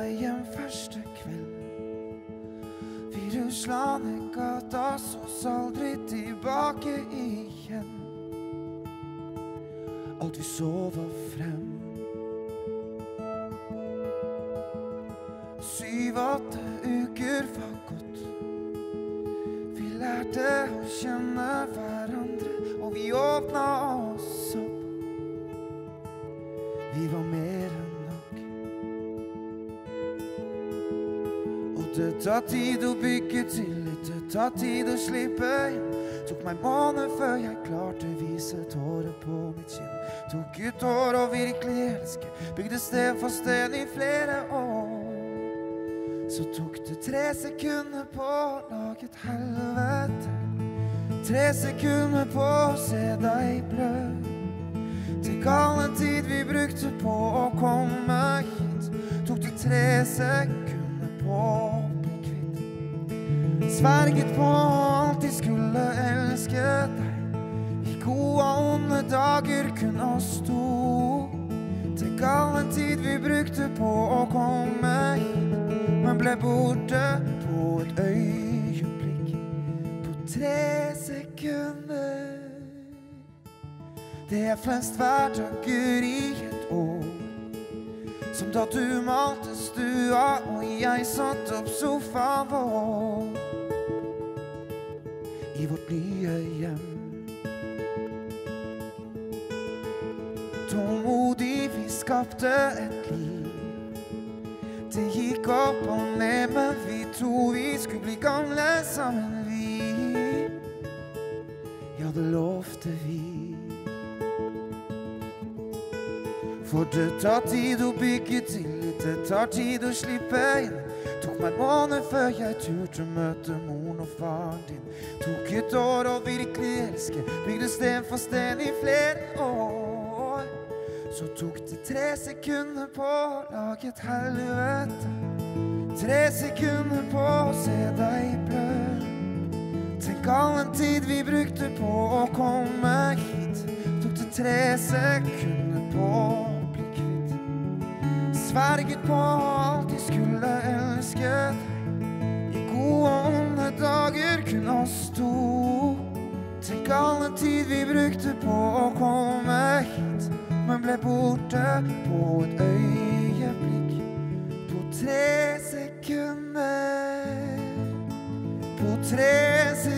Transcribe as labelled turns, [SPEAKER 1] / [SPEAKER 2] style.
[SPEAKER 1] hjem første kveld. Vi rusla ned gata, sås aldri tilbake igjen. Alt vi så var frem. 7-8 uker var gått. Vi lærte å kjenne hverandre, og vi åpna oss opp. Vi var mer enn nok. Og det tar tid å bygge tillit, det tar tid å slippe inn. Tok meg måned før jeg klarte å vise tårer på mitt kinn. Tok ut år og virkelig elske, bygde sted for sted i flere år. Så tok det 3 sekunder på å lage et helvete. 3 sekunder på å se deg blø. Tenk all den tid vi brukte på å komme hit. Tok det 3 sekunder på å bli kvitt. Sverget på å alltid skulle elske deg. I gode og onde dager kun oss to. Tenk all den tid vi brukte på å komme hit. Men ble borte på et øyeblikk. På 3 sekunder. Det er flest hverdager i et år. Som da du malte stua og jeg satt opp sofaen vår. I vårt nye hjem. Tålmodig vi skapte et liv. Det gikk opp og ned, men vi to, vi skulle bli gamle sammen, vi. Ja, det lovte vi. For det tar tid å bygge tillit, det tar tid å slippe inn. Tok meg en måned før jeg turte møte moren og faren din. Tok et år å virkelig elske, bygde sten for sten i flere år. Så tok det 3 sekunder på å lage et helvete. 3 sekunder på å se deg blø. Tenk all den tid vi brukte på å komme hit. Tok det 3 sekunder på å bli kvitt. Sverget på å alltid skulle elske deg. I gode og onde dager kun oss to. Tenk all den tid vi brukte på å komme hit. Men ble borte på et øyeblikk. På 3 sekunder. På 3 sekunder.